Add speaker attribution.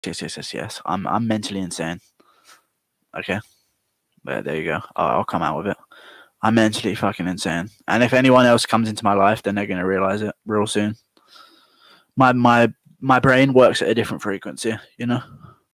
Speaker 1: Yes. I'm mentally insane. Okay. But there you go. I'll come out with it. I'm mentally fucking insane. And if anyone else comes into my life, then they're gonna realize it real soon. My brain works at a different frequency, you know?